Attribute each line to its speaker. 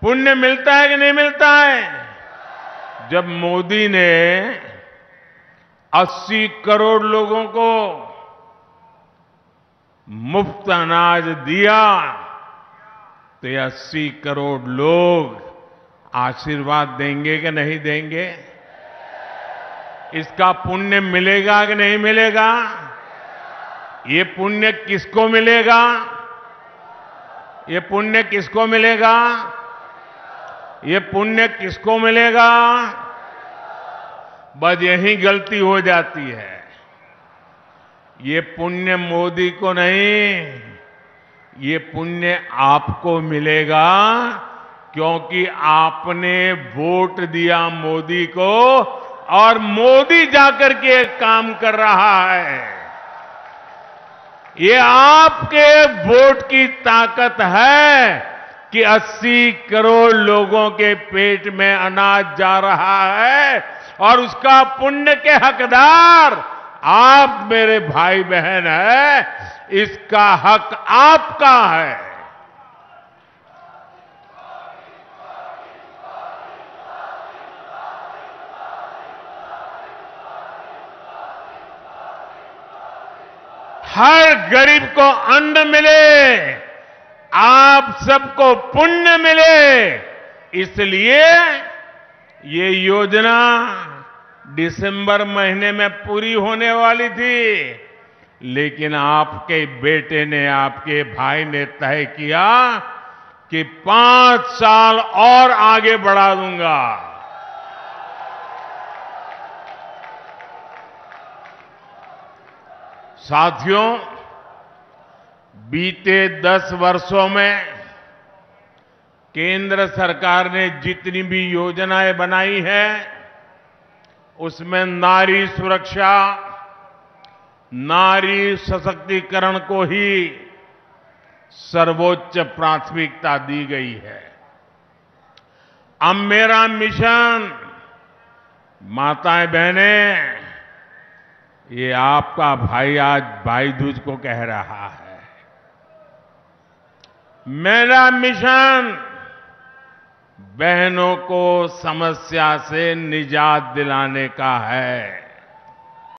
Speaker 1: पुण्य मिलता है कि नहीं मिलता है? जब मोदी ने 80 करोड़ लोगों को मुफ्त अनाज दिया तो ये 80 करोड़ लोग आशीर्वाद देंगे कि नहीं देंगे? इसका पुण्य मिलेगा कि नहीं मिलेगा? ये पुण्य किसको मिलेगा? ये पुण्य किसको मिलेगा? ये पुण्य किसको मिलेगा? बस यही गलती हो जाती है। ये पुण्य मोदी को नहीं, ये पुण्य आपको मिलेगा, क्योंकि आपने वोट दिया मोदी को और मोदी जाकर के एक काम कर रहा है। ये आपके वोट की ताकत है कि 80 करोड़ लोगों के पेट में अनाज जा रहा है और उसका पुण्य के हकदार आप मेरे भाई बहन हैं। इसका हक आपका है। हर गरीब को अन्न मिले, आप सबको पुण्य मिले, इसलिए ये योजना दिसंबर महीने में पूरी होने वाली थी, लेकिन आपके बेटे ने, आपके भाई ने तय किया कि 5 साल और आगे बढ़ा दूंगा। साथियों, बीते 10 वर्षों में केंद्र सरकार ने जितनी भी योजनाएं बनाई हैं, उसमें नारी सुरक्षा, नारी सशक्तिकरण को ही सर्वोच्च प्राथमिकता दी गई है। अब मेरा मिशन, माताएं बहनें, ये आपका भाई आज भाई दूज को कह रहा है, मेरा मिशन बहनों को समस्या से निजात दिलाने का है।